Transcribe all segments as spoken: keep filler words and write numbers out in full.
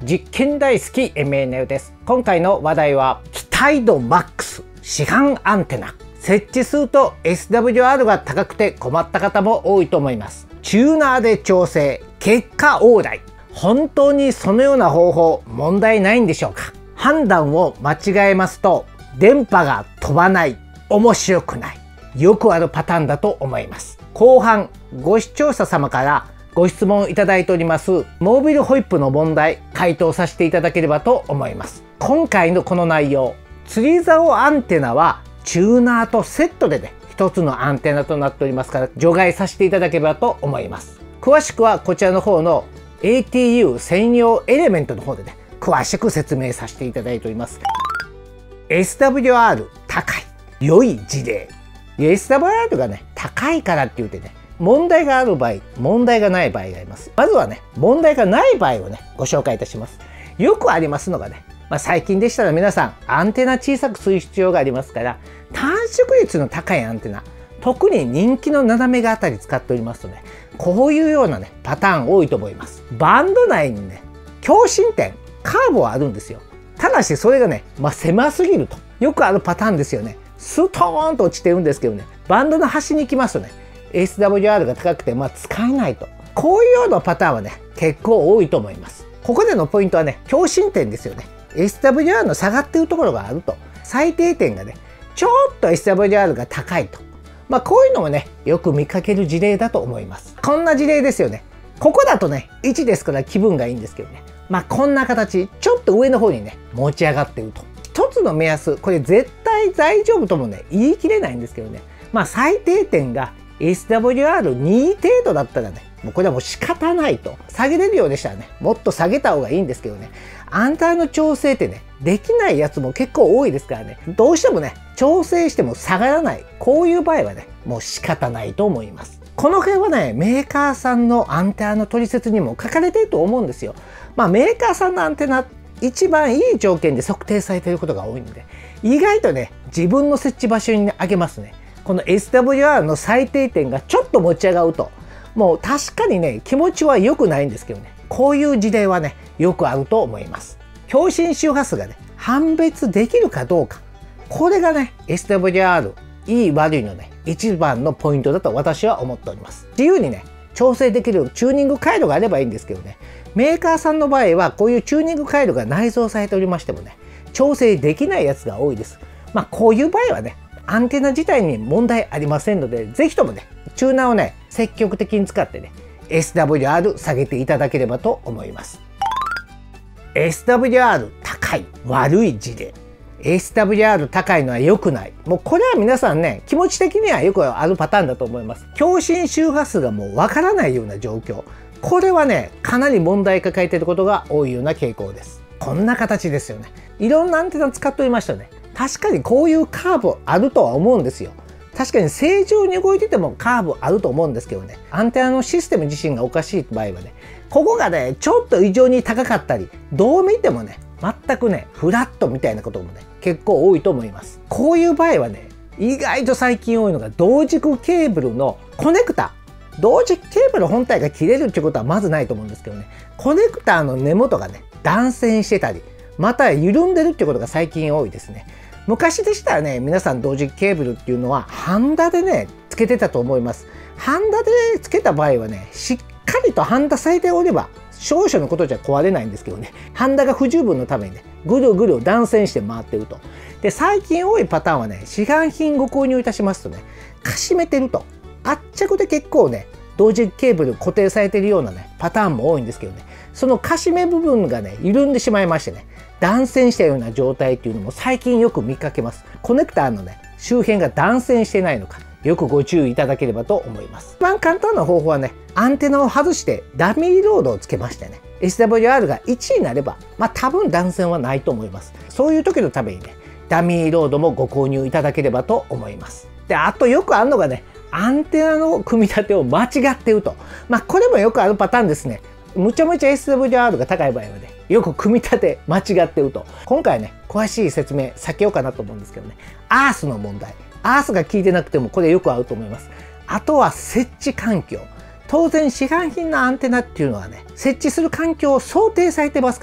実験大好き エムエヌエル です。今回の話題は期待度マックス市販アンテナ。設置すると エスダブリューアール が高くて困った方も多いと思います。チューナーで調整、結果オーライ。本当にそのような方法問題ないんでしょうか。判断を間違えますと電波が飛ばない、面白くない、よくあるパターンだと思います。後半ご視聴者様からご質問いただいておりますモービルホイップの問題回答させていただければと思います。今回のこの内容、釣り竿アンテナはチューナーとセットでね一つのアンテナとなっておりますから除外させていただければと思います。詳しくはこちらの方の エーティーユー 専用エレメントの方でね詳しく説明させていただいております。 エスダブリューアール 高い良い事例。 エスダブリューアール がね高いからって言ってね問題がある場合問題がない場合があります。まずはね問題がない場合をねご紹介いたします。よくありますのがね、まあ、最近でしたら皆さんアンテナ小さくする必要がありますから短縮率の高いアンテナ、特に人気の斜めがあたり使っておりますとねこういうようなねパターン多いと思います。バンド内にね共振点カーブはあるんですよ。ただしそれがね、まあ、狭すぎるとよくあるパターンですよね。ストーンと落ちてるんですけどねバンドの端に行きますとね エスダブリューアール が高くて、まあ、使えないと、こういうようなパターンはね結構多いと思います。ここでのポイントはね共振点ですよね。 エスダブリューアール の下がっているところがあると最低点がねちょっと エスダブリューアール が高いと、まあ、こういうのもねよく見かける事例だと思います。こんな事例ですよね。ここだとねいちですから気分がいいんですけどね、まあこんな形ちょっと上の方にね持ち上がっていると。一つの目安、これ絶対大丈夫ともね言い切れないんですけどね、まあ最低点が エスダブリューアールに 程度だったらねもうこれはもう仕方ないと。下げれるようでしたらねもっと下げた方がいいんですけどね、アンテナの調整ってねできないやつも結構多いですからね、どうしてもね調整しても下がらない、こういう場合はねもう仕方ないと思います。この辺はねメーカーさんのアンテナの取説にも書かれていると思うんですよ。まあメーカーさんのアンテナ一番いい条件で測定されていることが多いので意外とね自分の設置場所に上げますね。この エスダブリューアール の最低点がちょっと持ち上がるともう確かにね気持ちは良くないんですけどね、こういう事例はねよくあると思います。共振周波数がね判別できるかどうか、これがね エスダブリューアール いい悪いのね一番のポイントだと私は思っております。自由にね調整できるチューニング回路があればいいんですけどね、メーカーさんの場合はこういうチューニング回路が内蔵されておりましてもね調整できないやつが多いです。まあこういう場合はねアンテナ自体に問題ありませんので是非ともねチューナーをね積極的に使ってね エスダブリューアール 下げていただければと思います。 エスダブリューアール 高い悪い事例。 エスダブリューアール 高いのは良くない、もうこれは皆さんね気持ち的にはよくあるパターンだと思います。共振周波数がもうわからないような状況、これはねかなり問題抱えていることが多いような傾向です。こんな形ですよね。いろんなアンテナ使っておりましたね。確かにこういうカーブあるとは思うんですよ。確かに正常に動いててもカーブあると思うんですけどね、アンテナのシステム自身がおかしい場合はねここがねちょっと異常に高かったりどう見てもね全くねフラットみたいなこともね結構多いと思います。こういう場合はね意外と最近多いのが同軸ケーブルのコネクタ。同軸ケーブル本体が切れるってことはまずないと思うんですけどね、コネクターの根元がね断線してたりまた緩んでるってことが最近多いですね。昔でしたらね皆さん同軸ケーブルっていうのはハンダでねつけてたと思います。ハンダでつけた場合はねしっかりとハンダされておれば少々のことじゃ壊れないんですけどね、ハンダが不十分のためにねぐるぐる断線して回ってると。で最近多いパターンはね市販品ご購入いたしますとねかしめてると圧着で結構ね同軸ケーブル固定されてるようなねパターンも多いんですけどね、そのかしめ部分がね緩んでしまいましてね断線したような状態っていうのも最近よく見かけます。コネクターのね周辺が断線してないのかよくご注意いただければと思います。一番簡単な方法はねアンテナを外してダミーロードをつけましてね エスダブリューアール がいちになればまあ多分断線はないと思います。そういう時のためにねダミーロードもご購入いただければと思います。であとよくあるのがねアンテナの組み立てを間違っていると、まあこれもよくあるパターンですね。むちゃむちゃ エスダブリューアール が高い場合はねよく組み立て間違っていると。今回ね詳しい説明避けようかなと思うんですけどね、アースの問題、アースが効いてなくてもこれよくあると思います。あとは設置環境、当然市販品のアンテナっていうのはね設置する環境を想定されてますからね、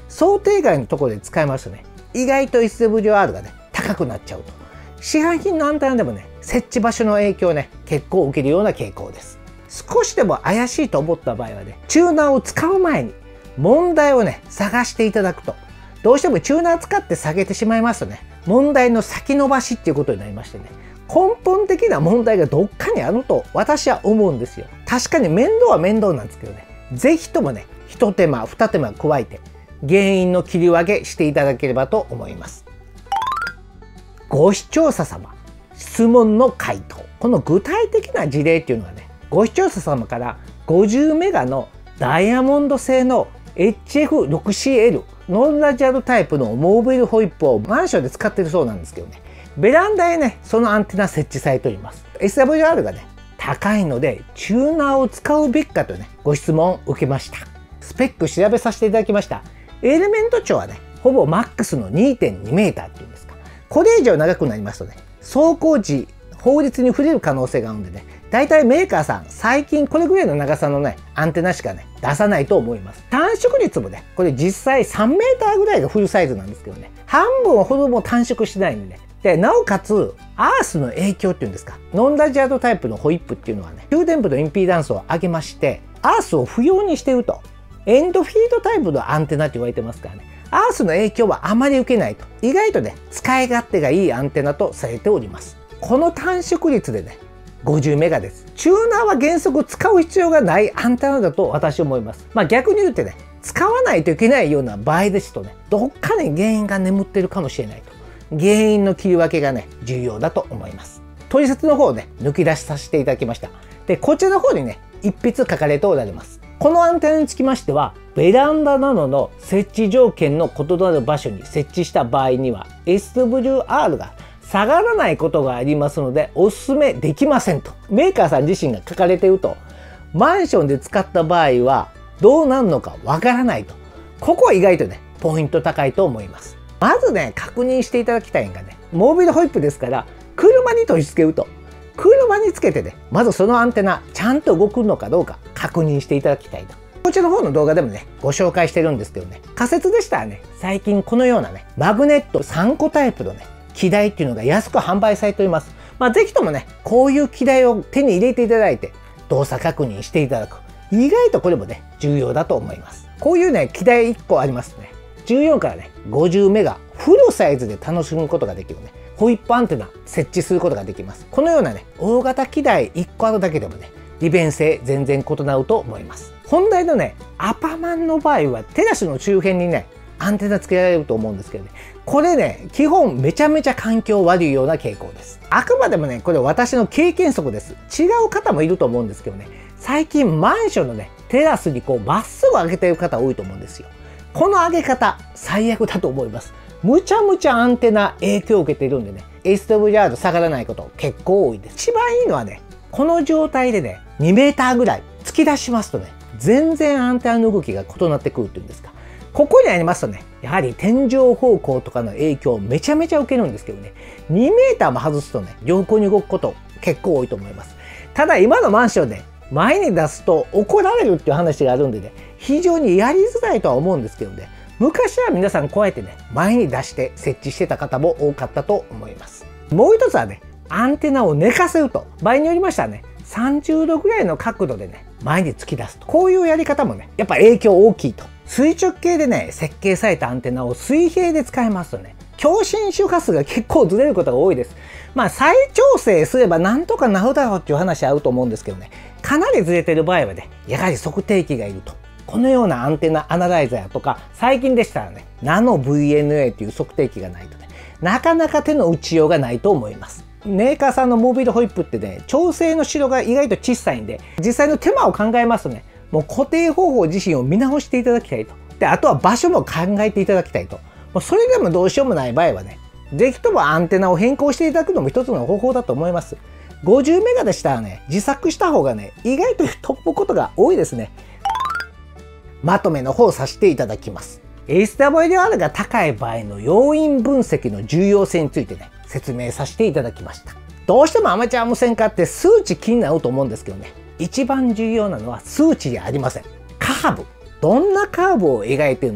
想定外のところで使いますとね、意外と エスダブリューアール がね、高くなっちゃうと。市販品のアンテナでもね、設置場所の影響をね、結構受けるような傾向です。少しでも怪しいと思った場合はね、チューナーを使う前に問題をね、探していただくと、どうしてもチューナー使って下げてしまいますとね、問題の先延ばしっていうことになりましてね、根本的な問題がどっかにあると私は思うんですよ。確かに面倒は面倒なんですけどね、是非ともね、一手間二手間加えて原因の切り分けしていただければと思います。ご視聴者様、質問の回答。この具体的な事例っていうのはね、ご視聴者様からごじゅうメガのダイヤモンド製の エイチエフシックスエル ノンラジアルタイプのモービルホイップをマンションで使ってるそうなんですけどね、ベランダへね、そのアンテナ設置されております。エスダブリューアール がね、高いのでチューナーを使うべきかとね、ご質問を受けました。スペック調べさせていただきました。エレメント長はね、ほぼマックスの にてんにメーターっていうんですか。これ以上長くなりますとね、走行時、法律に触れる可能性があるんでね、だいたいメーカーさん、最近これぐらいの長さのね、アンテナしかね、出さないと思います。短縮率もね、これ実際さんメーターぐらいがフルサイズなんですけどね、半分ほども短縮してないんでね、で、なおかつ、アースの影響っていうんですか、ノンラジアルタイプのホイップっていうのはね、給電部のインピーダンスを上げまして、アースを不要にしていると。エンドフィードタイプのアンテナって言われてますからね、アースの影響はあまり受けないと。意外とね、使い勝手がいいアンテナとされております。この短縮率でね、ごじゅうメガです。チューナーは原則使う必要がないアンテナだと私は思います。まあ逆に言ってね、使わないといけないような場合ですとね、どっかに原因が眠っているかもしれないと。原因の切り分けがね、重要だと思います。取説の方をね、抜き出しさせていただきました。で、こちらの方にね、一筆書かれておられます。このアンテナにつきましては、ベランダなどの設置条件の異なる場所に設置した場合には エスダブリューアール が下がらないことがありますのでお勧めできませんとメーカーさん自身が書かれていると、マンションで使った場合はどうなるのかわからないと。ここは意外とね、ポイント高いと思います。まずね、確認していただきたいのがね、モービルホイップですから車に取り付けると、車につけてね、まずそのアンテナちゃんと動くのかどうか確認していただきたいと。こちらの方の動画でもね、ご紹介してるんですけどね、仮説でしたらね、最近このようなね、マグネットさんこタイプのね、機台っていうのが安く販売されております。まあ、ぜひともね、こういう機台を手に入れていただいて、動作確認していただく。意外とこれもね、重要だと思います。こういうね、機台いっこありますとね、じゅうよんからね、ごじゅうメガ、フルサイズで楽しむことができるね、ホイップアンテナ設置することができます。このようなね、大型機台いっこあるだけでもね、利便性全然異なると思います。本題のね、アパマンの場合はテラスの周辺にね、アンテナ付けられると思うんですけどね、これね、基本めちゃめちゃ環境悪いような傾向です。あくまでもね、これ私の経験則です。違う方もいると思うんですけどね、最近マンションのね、テラスにこうまっすぐ上げてる方多いと思うんですよ。この上げ方、最悪だと思います。むちゃむちゃアンテナ影響を受けているんでね、エスダブリューアール 下がらないこと結構多いです。一番いいのはね、この状態でね、にメーターぐらい突き出しますとね、全然アンテナの動きが異なってくるっていうんですか。ここにありますとね、やはり天井方向とかの影響をめちゃめちゃ受けるんですけどね、にメーターも外すとね、良好に動くこと結構多いと思います。ただ今のマンションで前に出すと怒られるっていう話があるんでね、非常にやりづらいとは思うんですけどね、昔は皆さんこうやってね、前に出して設置してた方も多かったと思います。もう一つはね、アンテナを寝かせると、場合によりましたらね、さんじゅうどぐらいの角度でね、前に突き出すと。こういうやり方もね、やっぱ影響大きいと。垂直系でね、設計されたアンテナを水平で使いますとね、共振周波数が結構ずれることが多いです。まあ再調整すればなんとかなるだろうっていう話はあると思うんですけどね、かなりずれてる場合はね、やはり測定器がいると。このようなアンテナアナライザーとか、最近でしたらね、ナノ ブイエヌエー っていう測定器がないとね、なかなか手の打ちようがないと思います。メーカーさんのモービルホイップってね、調整の代が意外と小さいんで、実際の手間を考えますとね、もう固定方法自身を見直していただきたいと。で、あとは場所も考えていただきたいと。もうそれでもどうしようもない場合はね、ぜひともアンテナを変更していただくのも一つの方法だと思います。ごじゅうメガでしたらね、自作した方がね、意外と飛ぶことが多いですね。まとめの方をさせていただきます。エスダブリューアール が高い場合の要因分析の重要性についてね、説明させていただきました。どうしてもアマチュア無線化って数値気になると思うんですけどね、一番重要なのは数値じゃありません。カーブ。どんなカーブを描いているのか。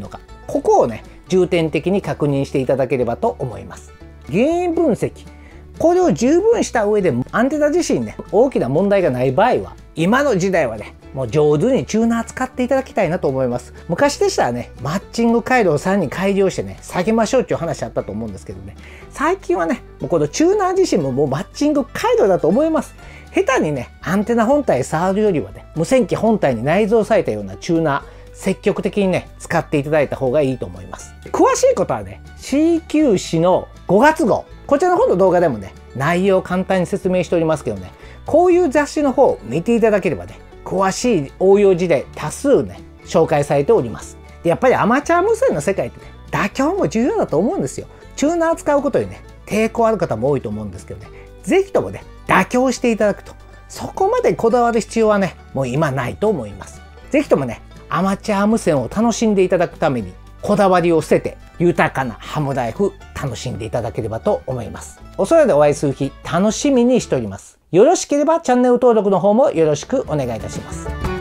ここをね重点的に確認していただければと思います。原因分析、これを十分した上でアンテナ自身ね大きな問題がない場合は、今の時代はねもう上手にチューナー使っていただきたいなと思います。昔でしたらねマッチング回路をさらに改良してね下げましょうっていう話あったと思うんですけどね、最近はねもうこのチューナー自身ももうマッチング回路だと思います。下手にねアンテナ本体触るよりはね無線機本体に内蔵されたようなチューナー積極的にね使っていただいた方がいいと思います。詳しいことはね シーキュー 誌のごがつ号、こちらの方の動画でもね内容を簡単に説明しておりますけどね、こういう雑誌の方を見ていただければね詳しい応用事例多数ね紹介されております。でやっぱりアマチュア無線の世界ってね妥協も重要だと思うんですよ。チューナー使うことにね抵抗ある方も多いと思うんですけどね、是非ともね妥協していただくと、そこまでこだわる必要はねもう今ないと思います。是非ともねアマチュア無線を楽しんでいただくためにこだわりを捨てて豊かなハムライフ楽しんでいただければと思います。お空でお会いする日楽しみにしております。よろしければチャンネル登録の方もよろしくお願いいたします。